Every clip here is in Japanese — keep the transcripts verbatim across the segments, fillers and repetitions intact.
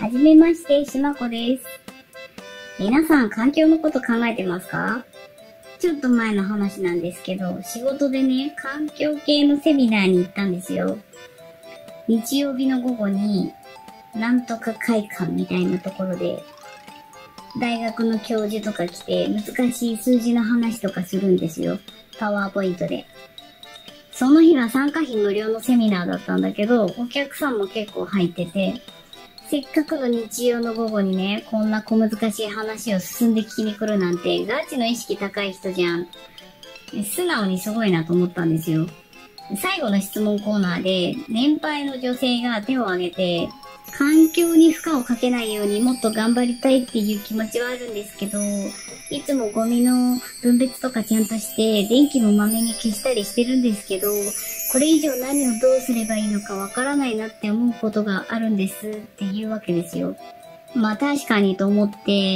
はじめまして、しまこです。皆さん、環境のこと考えてますか？ちょっと前の話なんですけど、仕事でね、環境系のセミナーに行ったんですよ。日曜日の午後に、なんとか会館みたいなところで、大学の教授とか来て、難しい数字の話とかするんですよ。パワーポイントで。その日は参加費無料のセミナーだったんだけど、お客さんも結構入ってて、せっかくの日曜の午後にね、こんな小難しい話を進んで聞きに来るなんて、ガチの意識高い人じゃん。素直にすごいなと思ったんですよ。最後の質問コーナーで、年配の女性が手を挙げて、環境に負荷をかけないようにもっと頑張りたいっていう気持ちはあるんですけど、いつもゴミの分別とかちゃんとして、電気もまめに消したりしてるんですけど、これ以上何をどうすればいいのかわからないなって思うことがあるんですっていうわけですよ。まあ確かにと思って、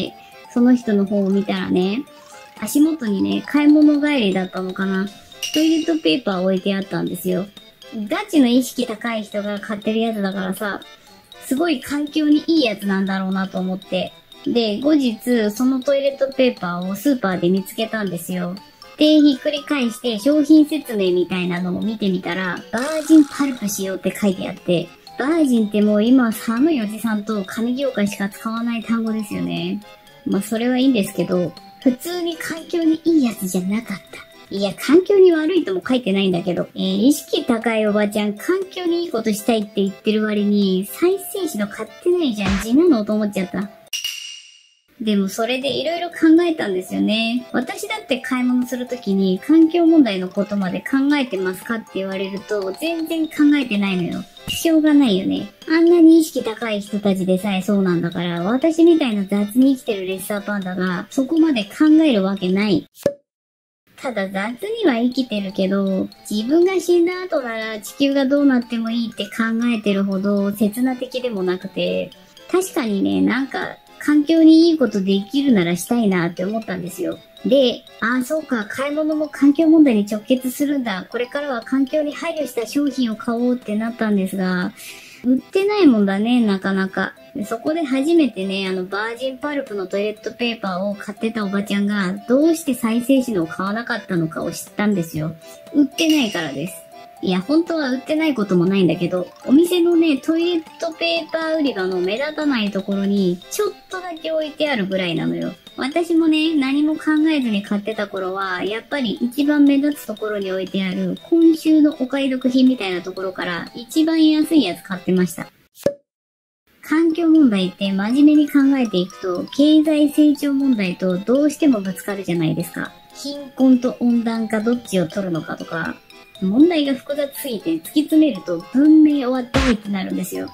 その人の方を見たらね、足元にね、買い物帰りだったのかな。トイレットペーパー置いてあったんですよ。ガチの意識高い人が買ってるやつだからさ、すごい環境にいいやつなんだろうなと思って。で、後日、そのトイレットペーパーをスーパーで見つけたんですよ。で、ひっくり返して商品説明みたいなのを見てみたら、バージンパルプ使用って書いてあって、バージンってもう今寒いおじさんと紙業界しか使わない単語ですよね。まあそれはいいんですけど、普通に環境にいいやつじゃなかった。いや、環境に悪いとも書いてないんだけど、えー、意識高いおばちゃん、環境にいいことしたいって言ってる割に、再生紙の買ってないじゃん、地なのと思っちゃった。でもそれで色々考えたんですよね。私だって買い物するときに環境問題のことまで考えてますかって言われると全然考えてないのよ。しょうがないよね。あんなに意識高い人たちでさえそうなんだから、私みたいな雑に生きてるレッサーパンダがそこまで考えるわけない。ただ雑には生きてるけど、自分が死んだ後なら地球がどうなってもいいって考えてるほど刹那的でもなくて、確かにね、なんか環境にいいことできるならしたいなって思ったんですよ。で、ああそうか、買い物も環境問題に直結するんだ。これからは環境に配慮した商品を買おうってなったんですが、売ってないもんだね、なかなか。でそこで初めてね、あの、バージンパルプのトイレットペーパーを買ってたおばちゃんが、どうして再生紙のを買わなかったのかを知ったんですよ。売ってないからです。いや、本当は売ってないこともないんだけど、お店のね、トイレットペーパー売り場の目立たないところに、ちょっとだけ置いてあるぐらいなのよ。私もね、何も考えずに買ってた頃は、やっぱり一番目立つところに置いてある、今週のお買い得品みたいなところから、一番安いやつ買ってました。環境問題って真面目に考えていくと、経済成長問題とどうしてもぶつかるじゃないですか。貧困と温暖化どっちを取るのかとか、問題が複雑すぎて突き詰めると文明終わったいってなるんですよ。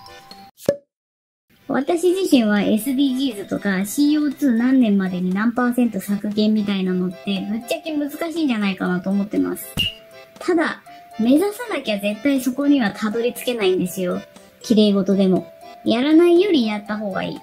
私自身は エスディージーズ とか シーオーツー 何年までに何パーセント削減みたいなのってぶっちゃけ難しいんじゃないかなと思ってます。ただ、目指さなきゃ絶対そこにはたどり着けないんですよ。綺麗事でも。やらないよりやった方がいい。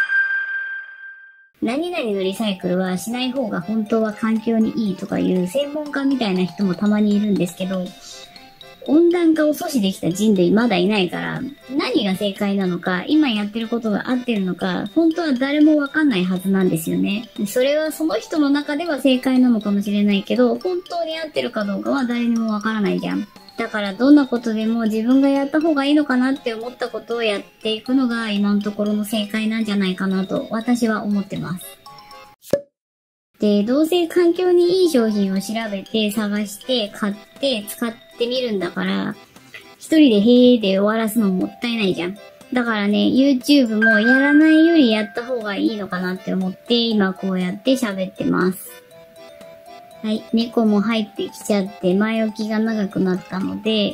何々のリサイクルはしない方が本当は環境にいいとかいう専門家みたいな人もたまにいるんですけど、温暖化を阻止できた人類まだいないから、何が正解なのか、今やってることが合ってるのか、本当は誰もわかんないはずなんですよね。それはその人の中では正解なのかもしれないけど、本当に合ってるかどうかは誰にもわからないじゃん。だからどんなことでも自分がやった方がいいのかなって思ったことをやっていくのが今のところの正解なんじゃないかなと私は思ってます。で、どうせ環境にいい商品を調べて探して買って使ってみるんだから、一人でへーで終わらすのもったいないじゃん。だからね、YouTube もやらないよりやった方がいいのかなって思って今こうやって喋ってます。はい、猫も入ってきちゃって前置きが長くなったので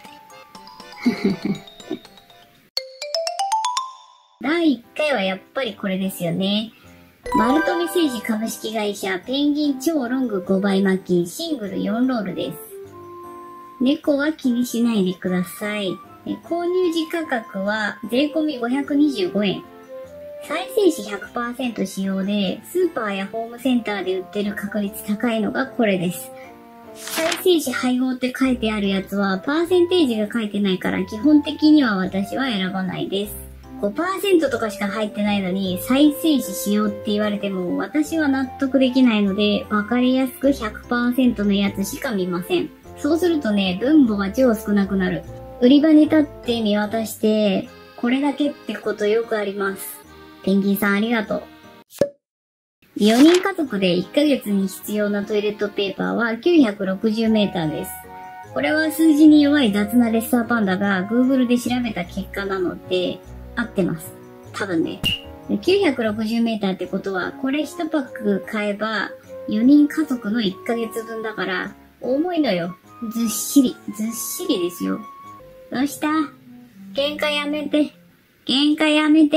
だいいっかいはやっぱりこれですよね。マルトメ製紙株式会社ペンギン超ロングごばい巻きシングルよんロールです。猫は気にしないでください。購入時価格は税込みごひゃくにじゅうごえん。再生紙 ひゃくパーセント 使用で、スーパーやホームセンターで売ってる確率高いのがこれです。再生紙配合って書いてあるやつは、パーセンテージが書いてないから基本的には私は選ばないです。 ごパーセント とかしか入ってないのに再生紙しようって言われても私は納得できないので、わかりやすく ひゃくパーセント のやつしか見ません。そうするとね、分母が超少なくなる。売り場に立って見渡して、これだけってことよくあります。ペンギンさんありがとう。よにん家族でいっかげつに必要なトイレットペーパーはきゅうひゃくろくじゅうメーターです。これは数字に弱い雑なレッサーパンダが Google で調べた結果なので、合ってます。多分ね。きゅうひゃくろくじゅうメーターってことは、これいちパック買えばよにん家族のいっかげつぶんだから、重いのよ。ずっしり、ずっしりですよ。どうした？喧嘩やめて。喧嘩やめて。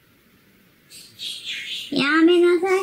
やめなさい。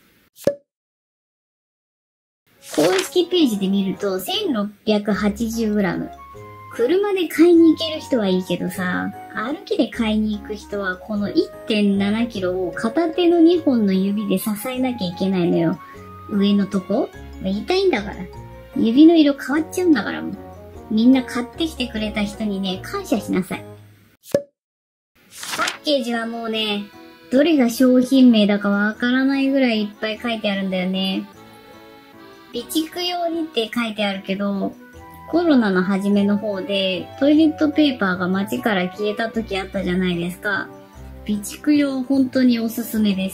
公式ページで見ると せんろっぴゃくはちじゅうグラム。車で買いに行ける人はいいけどさ、歩きで買いに行く人はこの いってんななキロを片手のにほんの指で支えなきゃいけないのよ。上のとこ痛いんだから。指の色変わっちゃうんだからもう。みんな買ってきてくれた人にね、感謝しなさい。パッケージはもうね、どれが商品名だかわからないぐらいいっぱい書いてあるんだよね。備蓄用にって書いてあるけど、コロナの初めの方でトイレットペーパーが街から消えた時あったじゃないですか。備蓄用本当におすすめです。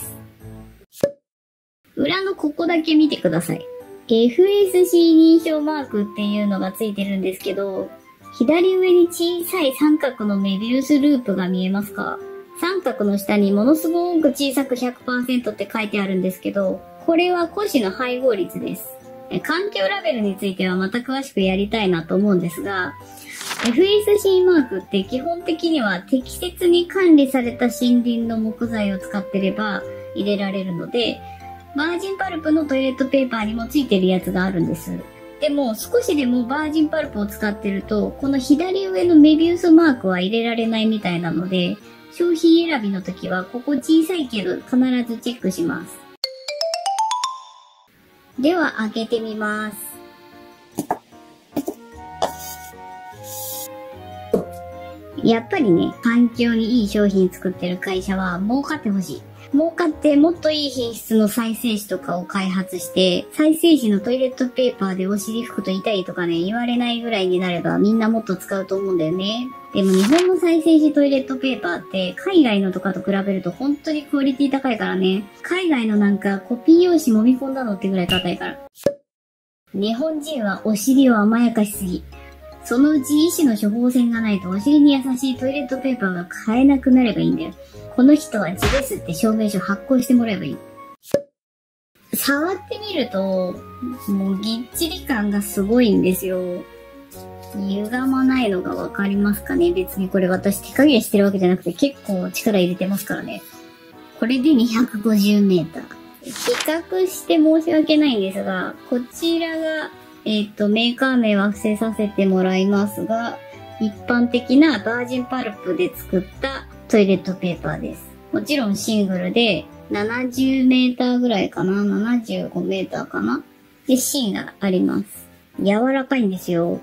裏のここだけ見てください。エフエスシー 認証マークっていうのがついてるんですけど、左上に小さい三角のメビウスループが見えますか？三角の下にものすごく小さく ひゃくパーセント って書いてあるんですけど、これは古紙の配合率です。環境ラベルについてはまた詳しくやりたいなと思うんですが、エフエスシー マークって基本的には適切に管理された森林の木材を使ってれば入れられるので、バージンパルプのトイレットペーパーにもついてるやつがあるんです。でも少しでもバージンパルプを使ってると、この左上のメビウスマークは入れられないみたいなので、商品選びの時はここ小さいけど必ずチェックします。では開けてみます。やっぱりね、環境にいい商品作ってる会社は儲かってほしい。儲かってもっといい品質の再生紙とかを開発して、再生紙のトイレットペーパーでお尻拭くと痛いとかね、言われないぐらいになればみんなもっと使うと思うんだよね。でも日本の再生紙トイレットペーパーって海外のとかと比べると本当にクオリティ高いからね。海外のなんかコピー用紙揉み込んだのってぐらい硬いから。日本人はお尻を甘やかしすぎ。そのうち医師の処方箋がないとお尻に優しいトイレットペーパーが買えなくなればいいんだよ。この人は字ですって証明書発行してもらえばいい。触ってみると、もうぎっちり感がすごいんですよ。歪まないのがわかりますかね？別にこれ私手加減してるわけじゃなくて結構力入れてますからね。これでにひゃくごじゅうメーター。比較して申し訳ないんですが、こちらが、えっと、メーカー名は伏せさせてもらいますが、一般的なバージンパルプで作ったトイレットペーパーです。もちろんシングルでななじゅうメーターぐらいかな ?ななじゅうごメーターかなで、芯があります。柔らかいんですよ。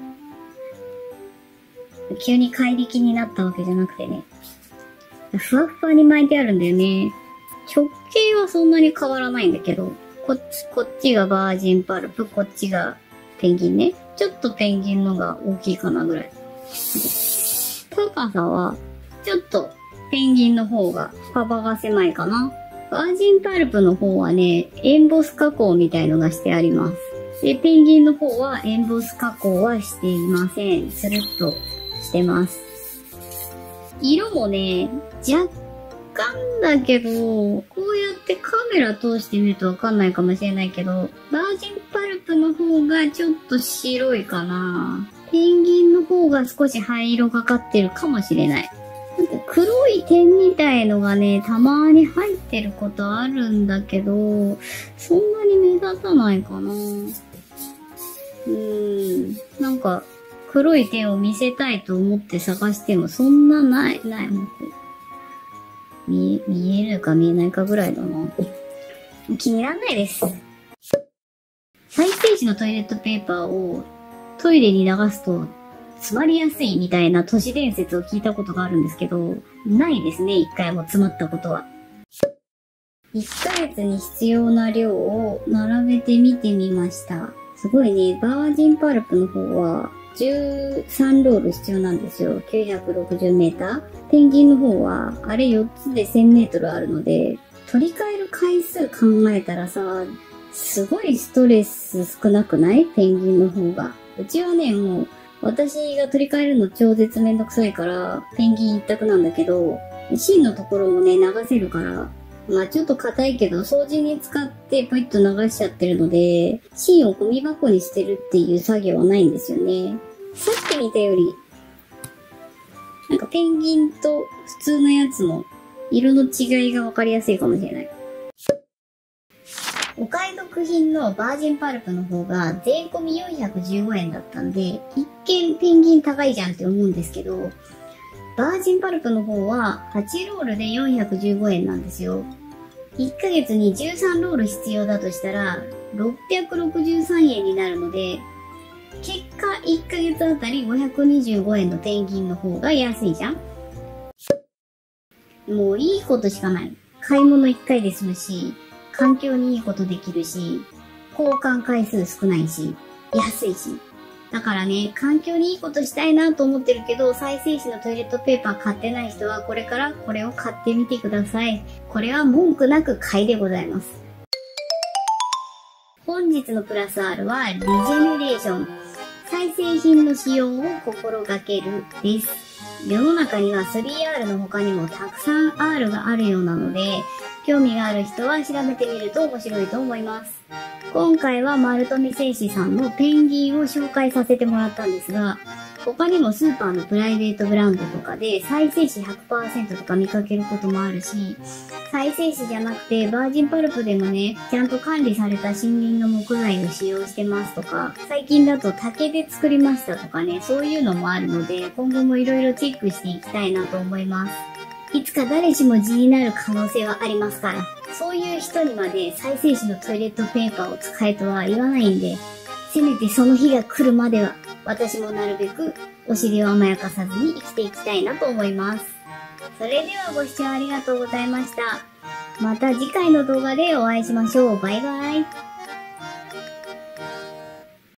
急に怪力になったわけじゃなくてね。ふわふわに巻いてあるんだよね。直径はそんなに変わらないんだけど、こっち、こっちがバージンパルプ、こっちがペンギンね。ちょっとペンギンのが大きいかなぐらい。高さは、ちょっとペンギンの方が幅が狭いかな。バージンパルプの方はね、エンボス加工みたいのがしてあります。で、ペンギンの方はエンボス加工はしていません。スルッとしてます。色もね、若干だけど、こうやってカメラ通してみるとわかんないかもしれないけど、バージンパルプの方がちょっと白いかな。ペンギンの方が少し灰色がかってるかもしれない。なんか黒い点みたいのがね、たまに入ってることあるんだけど、そんなに目立たないかな。うーん。なんか、黒い点を見せたいと思って探してもそんなない、ない。見え、見えるか見えないかぐらいだな。気にならないです。再生紙のトイレットペーパーをトイレに流すと詰まりやすいみたいな都市伝説を聞いたことがあるんですけど、ないですね、一回も詰まったことは。いっかげつに必要な量を並べてみてみました。すごいね、バージンパルプの方はじゅうさんロール必要なんですよ。きゅうひゃくろくじゅうメーター。ペンギンの方はあれよっつでせんメートルあるので、取り替える回数考えたらさ、すごいストレス少なくない？ペンギンの方が。うちはね、もう私が取り替えるの超絶めんどくさいから、ペンギン一択なんだけど、芯のところもね、流せるから、まあちょっと硬いけど、掃除に使ってポイッと流しちゃってるので、芯をゴミ箱に捨てるっていう作業はないんですよね。さっき見たより、なんかペンギンと普通のやつの色の違いがわかりやすいかもしれない。お買い得品のバージンパルプの方が税込みよんひゃくじゅうごえんだったんで、一見ペンギン高いじゃんって思うんですけど、バージンパルプの方ははちロールでよんひゃくじゅうごえんなんですよ。いっかげつにじゅうさんロール必要だとしたらろっぴゃくろくじゅうさんえんになるので、結果いっかげつあたりごひゃくにじゅうごえんのペンギンの方が安いじゃん。もういいことしかない。買い物いっかいで済むし、環境にいいことできるし、交換回数少ないし、安いし。だからね、環境にいいことしたいなと思ってるけど、再生紙のトイレットペーパー買ってない人はこれからこれを買ってみてください。これは文句なく買いでございます。本日のプラス R はリジェネレーション。再生品の使用を心がけるです。世の中には スリーアール の他にもたくさん R があるようなので、興味がある人は調べてみると面白いと思います。今回は丸富製紙さんのペンギンを紹介させてもらったんですが、他にもスーパーのプライベートブランドとかで再生紙 ひゃくパーセント とか見かけることもあるし、再生紙じゃなくてバージンパルプでもね、ちゃんと管理された森林の木材を使用してますとか、最近だと竹で作りましたとかね、そういうのもあるので、今後もいろいろチェックしていきたいなと思います。いつか誰しも字になる可能性はありますから、そういう人にまで再生紙のトイレットペーパーを使えとは言わないんで、せめてその日が来るまでは、私もなるべくお尻を甘やかさずに生きていきたいなと思います。それではご視聴ありがとうございました。また次回の動画でお会いしましょう。バイバイ。